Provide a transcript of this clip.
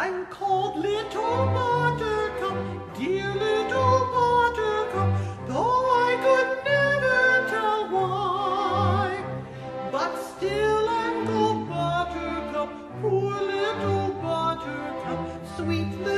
I'm called Little Buttercup, dear Little Buttercup, though I could never tell why. But still I'm called Buttercup, poor Little Buttercup, sweet little